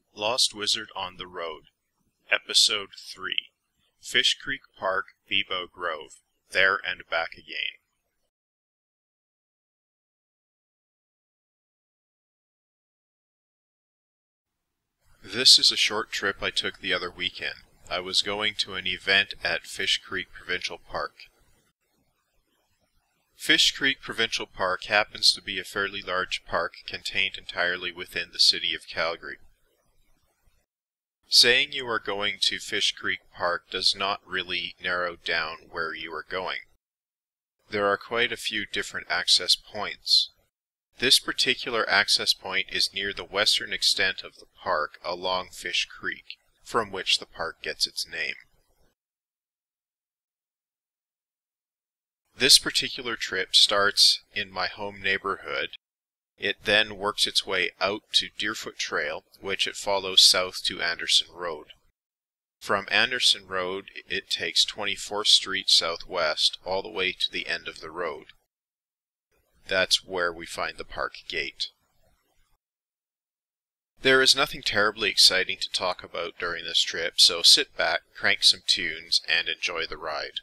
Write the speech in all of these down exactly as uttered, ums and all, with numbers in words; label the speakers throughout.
Speaker 1: Lost Wizard on the Road, Episode three, Fish Creek Park, Bebo Grove, There and Back Again. This is a short trip I took the other weekend. I was going to an event at Fish Creek Provincial Park. Fish Creek Provincial Park happens to be a fairly large park contained entirely within the city of Calgary. Saying you are going to Fish Creek Park does not really narrow down where you are going. There are quite a few different access points. This particular access point is near the western extent of the park along Fish Creek, from which the park gets its name. This particular trip starts in my home neighborhood. It then works its way out to Deerfoot Trail, which it follows south to Anderson Road. From Anderson Road, it takes twenty-fourth Street southwest all the way to the end of the road. That's where we find the park gate. There is nothing terribly exciting to talk about during this trip, so sit back, crank some tunes, and enjoy the ride.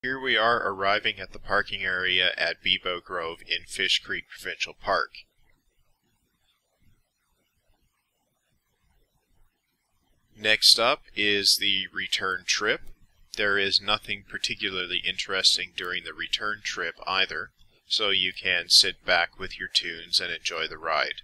Speaker 1: Here we are arriving at the parking area at Bebo Grove in Fish Creek Provincial Park. Next up is the return trip. There is nothing particularly interesting during the return trip either, so you can sit back with your tunes and enjoy the ride.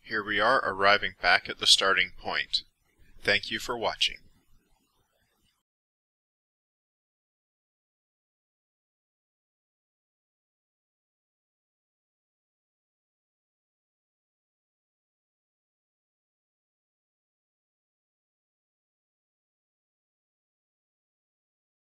Speaker 1: Here we are arriving back at the starting point. Thank you for watching.